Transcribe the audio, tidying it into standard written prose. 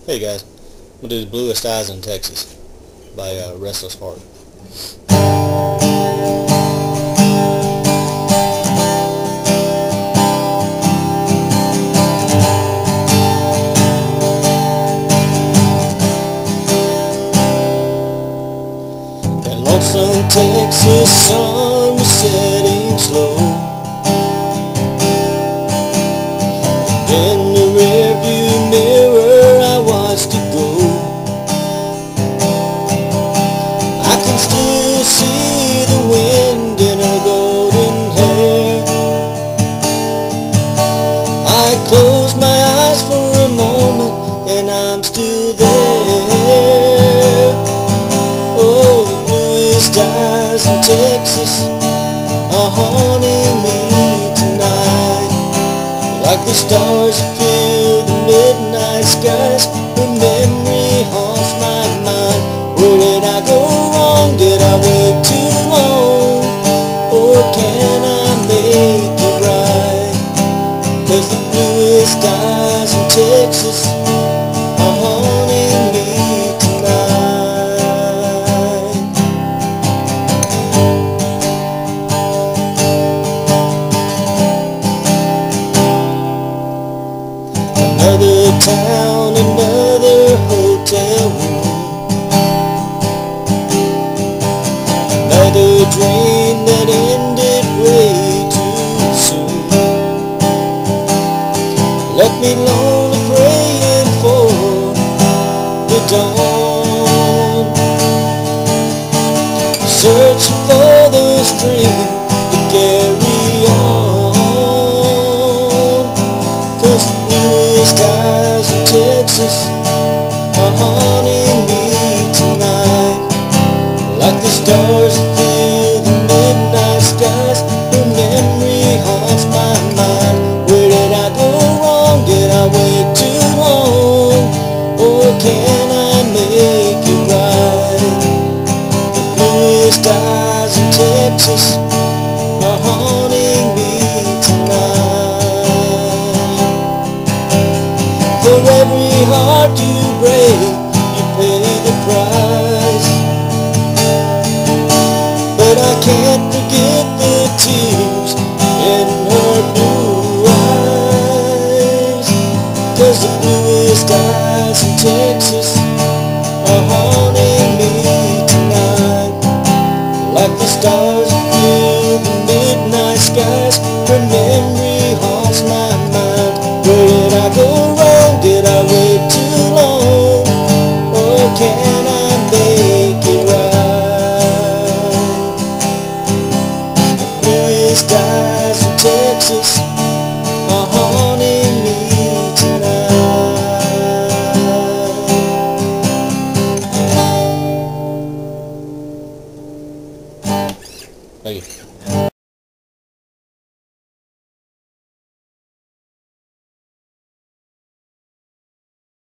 Hey guys, I'm going to do the Bluest Eyes in Texas by Restless Heart. That lonesome Texas sun was setting slow. In the rearview mirror I watched it go. I can still see the wind in her golden hair. I closed my eyes for a moment and I'm still there. Oh, the bluest eyes in Texas are haunting me tonight. Like the stars that fill the midnight skies, her memory haunts my mind. Where did I go wrong? Did I wait too long? Or can I make it right? 'Cause the bluest eyes in Texas are haunting me tonight. Another town, another hotel room, another dream that ended way too soon. Left me lonely praying for the dawn, searching for the strength to carry on. 'Cause the bluest eyes in Texas are haunting me tonight. Like the stars that fill the midnight skies, her memory haunts my mind. Where did I go wrong? Did I wait too long? Or can I make it right? The bluest eyes in Texas are haunting me tonight. For every heart you break, you pay the price. But I can't forget the tears in her blue eyes. 'Cause the bluest eyes in Texas are haunting me tonight. Like the stars that fill the midnight skies, her memory haunts my mind. Where did I go wrong? Did I wait too long? Or can I make it right? The bluest eyes in Texas are haunting me tonight. Thank you.